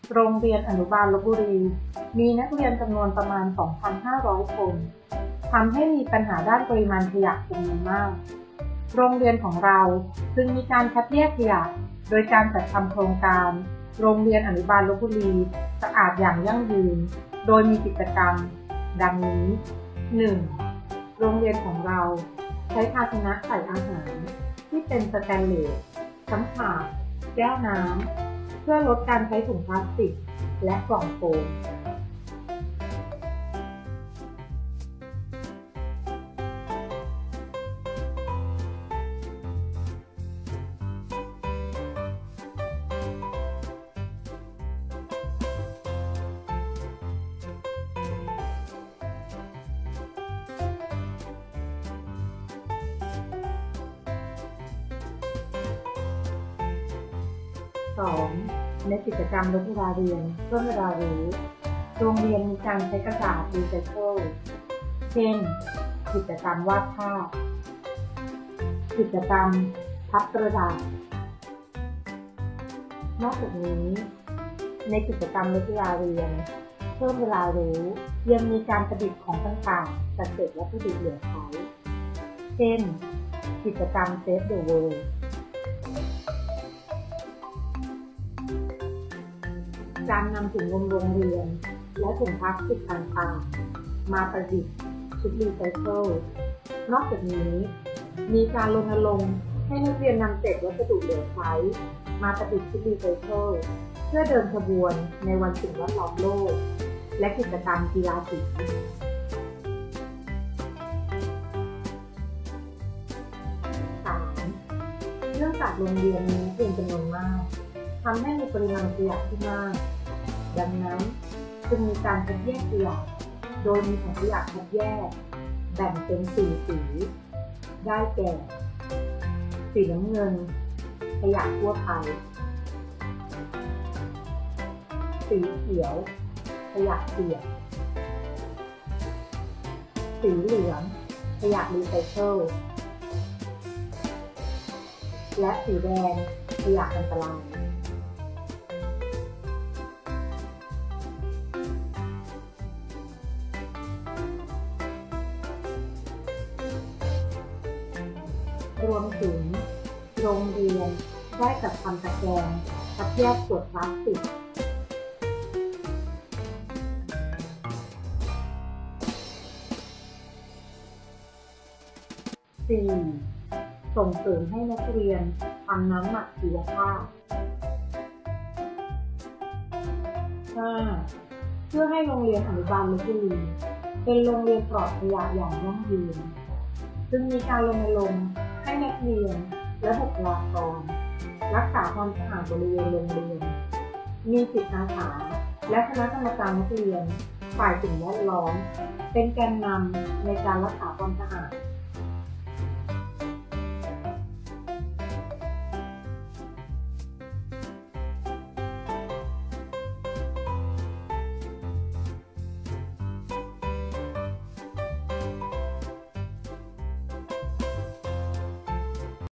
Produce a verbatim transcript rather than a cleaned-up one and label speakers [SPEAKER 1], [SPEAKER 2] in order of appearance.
[SPEAKER 1] โรงเรียนอนุบาลลพบุรีมีนักเรียนจำนวนประมาณ สองพันห้าร้อย คนทำให้มีปัญหาด้านปริมาณขยะจำนวนมากโรงเรียนของเราจึงมีการคัดแยกขยะโดยการจัดทำโครงการโรงเรียนอนุบาลลพบุรีสะอาดอย่างยั่งยืนโดยมีกิจกรรมดังนี้ หนึ่ง โรงเรียนของเราใช้ภาชนะใส่อาหารที่เป็นสแตนเลสทั้งถาดแก้วน้ำเพื่อลดการใช้ถุงพลาสติกและกล่องโฟมสอง ในกิจกรรมลดเวลาเรียนเพิ่มเวลารู้โรงเรียนมีการใช้กระดาษรีไซเคิลเช่นกิจกรรมวาดภาพกิจกรรมพับกระดาษนอกจากนี้ในกิจกรรมลดเวลาเรียนเพิ่มเวลารู้ยังมีการประดิษฐ์ของต่างๆจากเศษวัตถุดิบเหลือใช้เช่นกิจกรรม Save the Worldการนำถุงนมโรงเรียนและถุงพลาสติกต่างๆมาประดิษฐ์ชุดรีไซเคิลนอกจากนี้มีการรณรงค์ให้นักเรียนนำเศษวัสดุเหลือใช้มาประดิษฐ์ชุดรีไซเคิลเพื่อเดินขบวนในวันสิ่งแวดล้อมโลกและกิจกรรมกีฬาสี สาม เนื่องจากโรงเรียนมีนักเรียนจำนวนมากทำให้มีปริมาณขยะที่มากดังนั้นจึงมีการคัดแยกขยะโดยมีถังขยะคัดแยกแบ่งเป็นสี่สีได้แก่สีน้ำเงินขยะทั่วไปสีเขียวขยะเปียกสีเหลืองขยะรีไซเคิลและสีแดงขยะอันตรายรวมถึงโรงเรียนได้จัดทำตะแกรงคัดแยกขวดพลาสติก สี่ ส่งเสริมให้นักเรียนทำน้ำหมักชีวภาพ ห้า เพื่อให้โรงเรียนอนุบาลลพบุรีเป็นโรงเรียนปลอดขยะอย่างยั่งยืนจึงมีการรณรงค์ให้นักเรียนและบุคลากรรักษาความสะอาดบริเวณโรงเรียนมีจิตอาสาและคณะกรรมการนักเรียนฝ่ายสิ่งแวดล้อมเป็นแกนนำในการรักษาความสะอาด